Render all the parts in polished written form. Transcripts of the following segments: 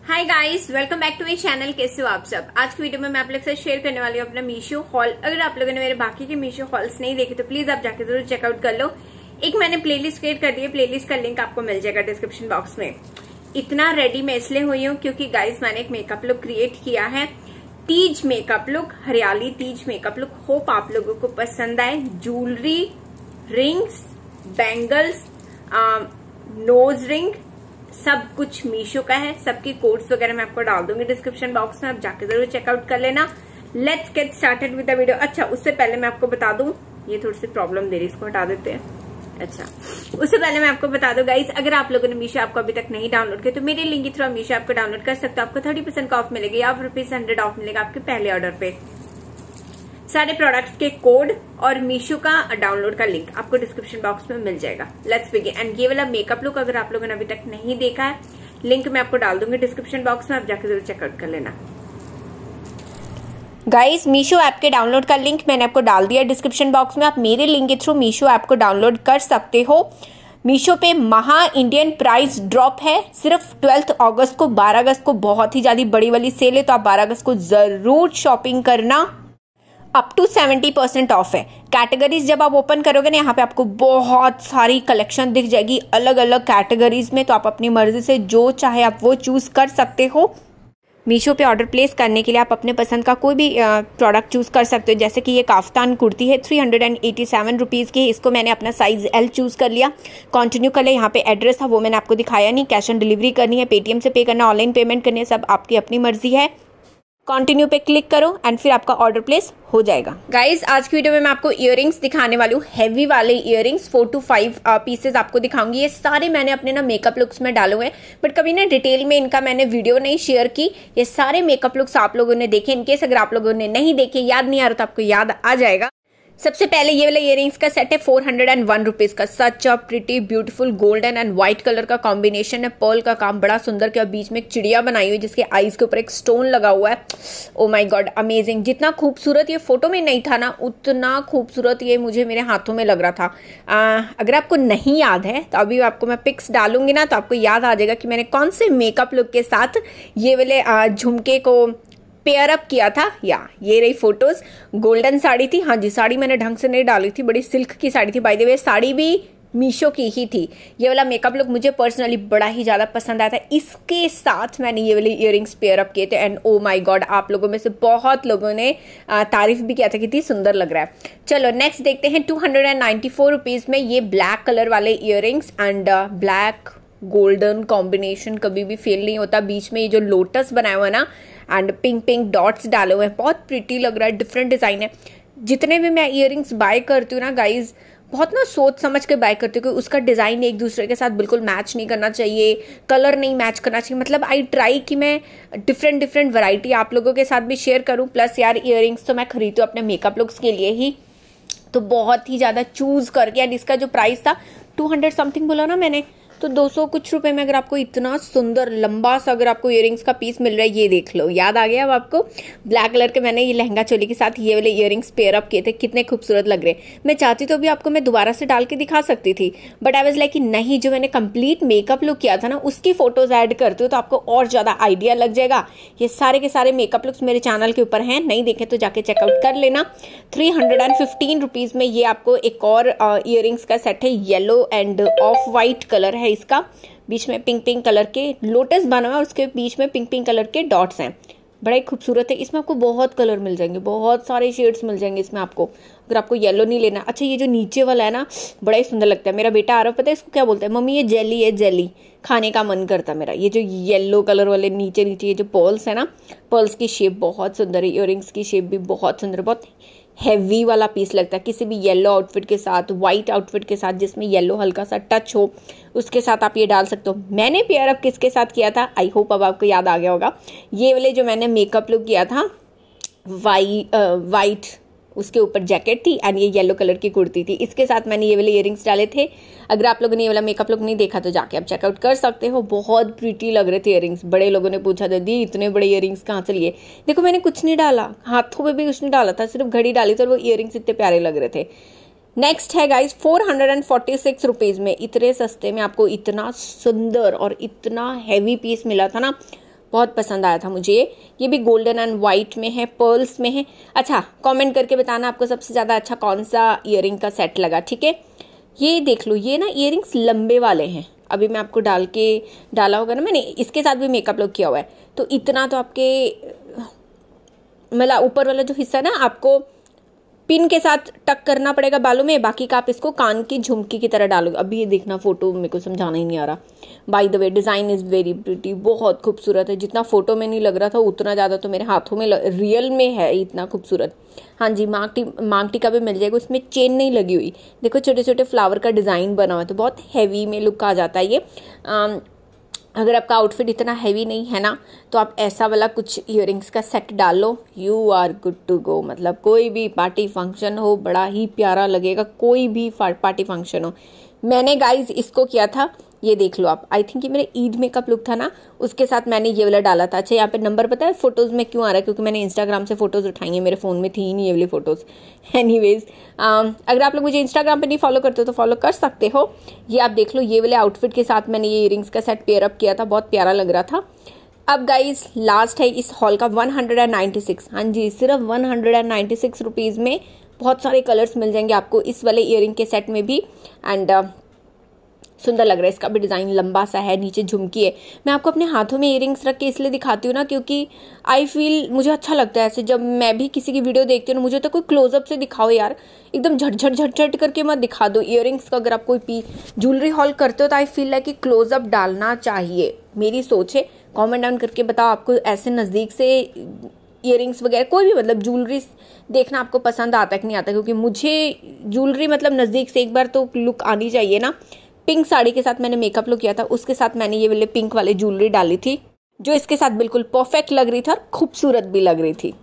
Hi guys, welcome back to my channel. कैसे हो आप सब। आज की वीडियो में मैं आप लोग के साथ शेयर करने वाली हूँ अपना मीशो हॉल। अगर आप लोगों ने मेरे बाकी के मीशो हॉल्स नहीं देखे तो प्लीज आप जाके जरूर चेकआउट कर लो। एक मैंने प्लेलिस्ट क्रिएट कर दी है, प्लेलिस्ट का लिंक आपको मिल जाएगा डिस्क्रिप्शन बॉक्स में। इतना रेडी मैं इसलिए हुई हूँ क्योंकि गाइस मैंने एक मेकअप लुक क्रिएट किया है, तीज मेकअप लुक, हरियाली तीज मेकअप लुक। होप आप लोगों को पसंद आए। Jewellery, rings, bangles, nose ring, सब कुछ मीशो का है। सबके कोड्स वगैरह मैं आपको डाल दूंगी डिस्क्रिप्शन बॉक्स में, आप जाके जरूर चेकआउट कर लेना। Let's get started with the video. अच्छा, उससे पहले मैं आपको बता दूं, ये थोड़ी सी प्रॉब्लम दे रही है, इसको हटा देते हैं। अच्छा, उससे पहले मैं आपको बता दूं गाइस, अगर आप लोगों ने मीशो आपको अभी तक नहीं डाउनलोड किया तो मेरे लिंक के थ्रू मीशो आपको डाउनलोड कर सकते हो। आपको 30% का ऑफ मिलेगा या ₹100 ऑफ मिलेगा आपके पहले ऑर्डर पे। सारे प्रोडक्ट्स के कोड और मीशो का डाउनलोड का लिंक आपको डिस्क्रिप्शन बॉक्स में मिल जाएगा। Let's begin. एंड ये वाला मेकअप लुक अगर आप लोगों ने अभी तक नहीं देखा है, लिंक मैं आपको डाल दूंगी डिस्क्रिप्शन बॉक्स में, आप जाकर जरूर चेकआउट कर लेना। गाइस, मीशो ऐप के डाउनलोड का लिंक मैंने आपको डाल दिया डिस्क्रिप्शन बॉक्स में। आप मेरे लिंक के थ्रू मीशो ऐप को डाउनलोड कर सकते हो। मीशो पे महा इंडियन प्राइस ड्रॉप है सिर्फ 12 अगस्त को। 12 अगस्त को बहुत ही ज्यादा बड़ी वाली सेल है, तो आप 12 अगस्त को जरूर शॉपिंग करना। अप टू 70% ऑफ है। कैटेगरीज जब आप ओपन करोगे ना, यहाँ पे आपको बहुत सारी कलेक्शन दिख जाएगी अलग अलग कैटेगरीज में, तो आप अपनी मर्जी से जो चाहे आप वो चूज कर सकते हो। मीशो पे ऑर्डर प्लेस करने के लिए आप अपने पसंद का कोई भी प्रोडक्ट चूज कर सकते हो। जैसे कि ये काफ्तान कुर्ती है, 387 रुपीज़ की है। इसको मैंने अपना साइज L चूज कर लिया। कंटिन्यू कर ले। यहाँ पे एड्रेस था वो मैंने आपको दिखाया नहीं। कैश ऑन डिलीवरी करनी है, पेटीएम से पे करना, ऑनलाइन पेमेंट करनी है, सब आपकी अपनी मर्जी है। कंटिन्यू पे क्लिक करो एंड फिर आपका ऑर्डर प्लेस हो जाएगा। गाइस, आज की वीडियो में मैं आपको इयररिंग्स दिखाने वाली हूँ, हैवी वाले इयररिंग्स। 4 to 5 पीसेस आपको दिखाऊंगी। ये सारे मैंने अपने ना मेकअप लुक्स में डाले हुए हैं, बट कभी ना डिटेल में इनका मैंने वीडियो नहीं शेयर की। ये सारे मेकअप लुक्स आप लोगों ने देखे। इनकेस अगर आप लोगों ने नहीं देखे, याद नहीं आ रहा तो आपको याद आ जाएगा। सबसे पहले ये वाला इयररिंग्स का सेट है 401 रुपीज का। Such a pretty beautiful golden and white colour का कॉम्बिनेशन है। पर्ल का काम बड़ा सुंदर किया, बीच में एक चिड़िया बनाई हुई जिसके आईज के ऊपर एक स्टोन लगा हुआ है। Oh my god, amazing. जितना खूबसूरत ये फोटो में नहीं था ना, उतना खूबसूरत ये मुझे मेरे हाथों में लग रहा था। अगर आपको नहीं याद है तो अभी आपको मैं पिक्स डालूंगी ना, तो आपको याद आ जाएगा कि मैंने कौन से मेकअप लुक के साथ ये वाले झुमके को पेयर अप किया था। या ये रही फोटोज। गोल्डन साड़ी थी। हाँ जी, साड़ी मैंने ढंग से नहीं डाली थी, बड़ी सिल्क की साड़ी थी। बाय द वे, साड़ी भी मीशो की ही थी। ये वाला मेकअप लुक मुझे पर्सनली बड़ा ही ज्यादा पसंद आया था। इसके साथ मैंने ये वाले इयररिंग्स पेयर अप किए थे एंड ओ माय गॉड, आप लोगों में से बहुत लोगों ने तारीफ भी किया था कि इतनी सुंदर लग रहा है। चलो नेक्स्ट देखते हैं। 294 रुपीज में ये ब्लैक कलर वाले earrings and black golden combination कभी भी फेल नहीं होता। बीच में ये जो लोटस बनाया हुआ है ना, एंड पिंक पिंक डॉट्स डाले हुए हैं, बहुत प्रिटी लग रहा है। डिफरेंट डिजाइन है। जितने भी मैं इयररिंग्स बाय करती हूँ ना गाइज, बहुत ना सोच समझ के बाय करती हूँ कि उसका डिजाइन एक दूसरे के साथ बिल्कुल मैच नहीं करना चाहिए, कलर नहीं मैच करना चाहिए। मतलब आई ट्राई कि मैं डिफरेंट वैरायटी आप लोगों के साथ भी शेयर करूँ। प्लस यार, इयररिंग्स तो मैं खरीदती हूँ अपने मेकअप लुक्स के लिए ही, तो बहुत ही ज्यादा चूज करके। एंड इसका जो प्राइस था 200 समथिंग बोला ना मैंने, तो 200 कुछ रुपए में अगर आपको इतना सुंदर लंबा सा अगर आपको इयररिंग्स का पीस मिल रहा है, ये देख लो। याद आ गया अब आपको। ब्लैक कलर के मैंने ये लहंगा चोली के साथ ये वाले इयररिंग्स पेयर अप किए थे, कितने खूबसूरत लग रहे। मैं चाहती तो भी आपको मैं दोबारा से डाल के दिखा सकती थी, बट आई वाज लाइक कि नहीं, जो मैंने कंप्लीट मेकअप लुक किया था ना, उसकी फोटोज ऐड करती हूँ तो आपको और ज्यादा आइडिया लग जाएगा। ये सारे के सारे मेकअप लुक्स मेरे चैनल के ऊपर हैं, नहीं देखे तो जाके चेकआउट कर लेना। 315 रुपीज में ये आपको एक और इयररिंग्स का सेट है। Yellow and off white colour है इसका, बीच में पिंक पिंक कलर के लोटस बना हुआ है, उसके बीच में पिंक पिंक कलर के डॉट्स हैं। बड़ा ही खूबसूरत है। इसमें आपको बहुत कलर मिल जाएंगे, बहुत सारे शेड्स मिल जाएंगे इसमें आपको, अगर आपको येलो नहीं लेना। अच्छा, ये जो नीचे वाला है ना, बड़ा ही सुंदर लगता है। मेरा बेटा आरव पता है इसको क्या बोलता है, मम्मी ये जेली है, जेली खाने का मन करता है मेरा। ये जो येलो कलर वाले नीचे ये जो पर्ल्स है ना, पर्ल्स की शेप बहुत सुंदर है। इयररिंग्स की शेप भी बहुत सुंदर, बहुत हैवी वाला पीस लगता है किसी भी येलो आउटफिट के साथ, व्हाइट आउटफिट के साथ जिसमें येलो हल्का सा टच हो, उसके साथ आप ये डाल सकते हो। मैंने पेयर अप किसके साथ किया था, आई होप अब आपको याद आ गया होगा। ये वाले जो मैंने मेकअप लुक किया था, वाइट उसके ऊपर जैकेट थी एंड ये येलो कलर की कुर्ती थी। इसके साथ मैंने ये वाले इयररिंग्स डाले थे। अगर आप लोगों ने ये वाला मेकअप लुक नहीं देखा तो जाके आप चेकआउट कर सकते हो। बहुत प्रीटी लग रहे थे इयररिंग्स। बड़े लोगों ने पूछा दीदी इतने बड़े इयररिंग्स कहाँ से लिए। देखो मैंने कुछ नहीं डाला, हाथों में भी कुछ नहीं डाला था, सिर्फ घड़ी डाली थी और वो इयररिंग्स इतने प्यारे लग रहे थे। नेक्स्ट है गाइज 446 रुपीज में। इतने सस्ते में आपको इतना सुंदर और इतना हैवी पीस मिला था ना, बहुत पसंद आया था मुझे। ये भी गोल्डन एंड व्हाइट में है, पर्ल्स में है। अच्छा, कमेंट करके बताना आपको सबसे ज्यादा अच्छा कौन सा ईयरिंग का सेट लगा, ठीक है। ये देख लो, ये ना ईयरिंग्स लंबे वाले हैं। अभी मैं आपको डाला होगा ना मैंने, इसके साथ भी मेकअप लुक किया हुआ है, तो इतना तो आपके मतलब ऊपर वाला जो हिस्सा ना आपको पिन के साथ टक करना पड़ेगा बालों में, बाकी का आप इसको कान की झुमकी की तरह डालोगे। अभी ये देखना, फोटो मेरे को समझाना ही नहीं आ रहा। By the way, design is very pretty, बहुत खूबसूरत है। जितना फोटो में नहीं लग रहा था उतना ज्यादा तो मेरे हाथों में रियल में है, इतना खूबसूरत। हाँ जी, मांगटिका भी मिल जाएगा, उसमें चेन नहीं लगी हुई। देखो छोटे छोटे फ्लावर का डिजाइन बना हुआ है, तो बहुत हैवी में लुक आ जाता है ये। अगर आपका आउटफिट इतना हैवी नहीं है ना, तो आप ऐसा वाला कुछ ईयरिंग्स का सेट डाल लो, you are good to go. मतलब कोई भी पार्टी फंक्शन हो, बड़ा ही प्यारा लगेगा, कोई भी पार्टी फंक्शन हो। मैंने गाइज इसको किया था, ये देख लो आप, आई थिंक ये मेरे ईद मेकअप लुक था ना, उसके साथ मैंने ये वाला डाला था। अच्छा, यहाँ पे नंबर पता है फोटोज में क्यों आ रहा है, क्योंकि मैंने इंस्टाग्राम से फोटोज उठाई है, मेरे फोन में थी ही नहीं ये वाली फोटोज। एनीवेज, अगर आप लोग मुझे इंस्टाग्राम पे नहीं फॉलो करते हो तो फॉलो कर सकते हो। ये आप देख लो, ये वाले आउटफिट के साथ मैंने ये ईयरिंग्स का सेट पेयर अप किया था, बहुत प्यारा लग रहा था। अब गाइज लास्ट है इस हॉल का 196। हाँ जी, सिर्फ 196 रुपीज में बहुत सारे कलर्स मिल जाएंगे आपको इस वाले ईयरिंग के सेट में भी। एंड सुंदर लग रहा है, इसका भी डिजाइन लंबा सा है, नीचे झुमकी है। मैं आपको अपने हाथों में ईयरिंग्स रख के इसलिए दिखाती हूँ ना, क्योंकि आई फील मुझे अच्छा लगता है ऐसे। जब मैं भी किसी की वीडियो देखती हूँ ना, मुझे तो कोई क्लोजअप से दिखाओ यार, एकदम झट करके मत दिखा दो ईयरिंग्स का। अगर आप कोई ज्वेलरी हॉल करते हो तो आई फील लाइक कि क्लोजअप डालना चाहिए, मेरी सोच है। कॉमेंट डाउन करके बताओ आपको ऐसे नजदीक से ईयरिंग्स वगैरह कोई भी मतलब ज्वेलरी देखना आपको पसंद आता है कि नहीं आता, क्योंकि मुझे ज्वेलरी मतलब नजदीक से एक बार तो लुक आनी चाहिए ना। पिंक साड़ी के साथ मैंने मेकअप लुक किया था, उसके साथ मैंने ये वाले पिंक वाले ज्वेलरी डाली थी, जो इसके साथ बिल्कुल परफेक्ट लग रही थी और खूबसूरत भी लग रही थी।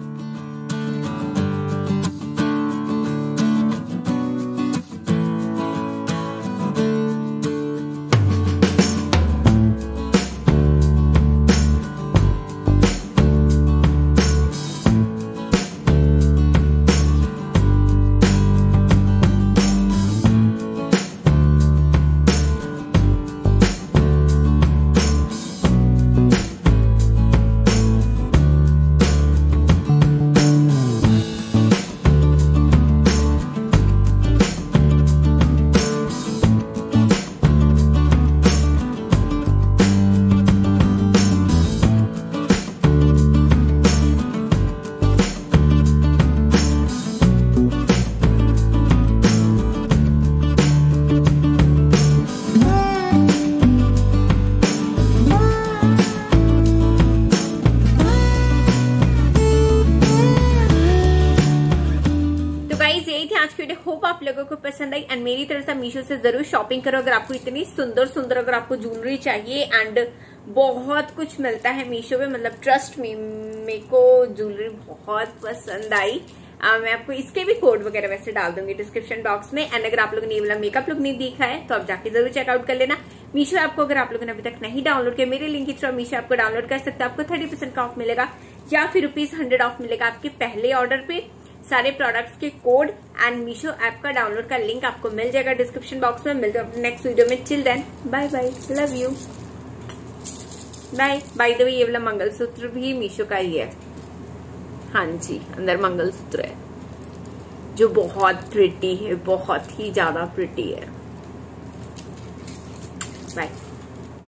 होप आप लोगों को पसंद आई एंड मेरी तरफ से मीशो से जरूर शॉपिंग करो अगर आपको इतनी सुंदर अगर आपको ज्वेलरी चाहिए। एंड बहुत कुछ मिलता है मीशो पे, मतलब ट्रस्ट मी, मेरे को ज्वेलरी बहुत पसंद आई। मैं आपको इसके भी कोड वगैरह वैसे डाल दूंगी डिस्क्रिप्शन बॉक्स में। एंड अगर आप लोगों ने ये वाला मेकअप लुक नहीं देखा है तो आप जाके जरूर चेकआउट कर लेना। मीशो ऐप को अगर आप लोगों ने अभी तक नहीं डाउनलोड किया, मेरे लिंक के थ्रू मीशो ऐप को डाउनलोड कर सकते हैं। आपको 30% का ऑफ मिलेगा या फिर ₹100 ऑफ मिलेगा आपके पहले ऑर्डर पे। सारे प्रोडक्ट्स के कोड एंड मीशो ऐप का डाउनलोड का लिंक आपको मिल जाएगा डिस्क्रिप्शन बॉक्स में। मिलते हैं नेक्स्ट वीडियो में। Till then, bye bye, love you, bye. Bye the way, ये वाला मंगल सूत्र भी मीशो का ही है। हाँ जी, अंदर मंगल सूत्र है जो बहुत प्रिटी है, बहुत ही ज्यादा प्रिटी है। बाय।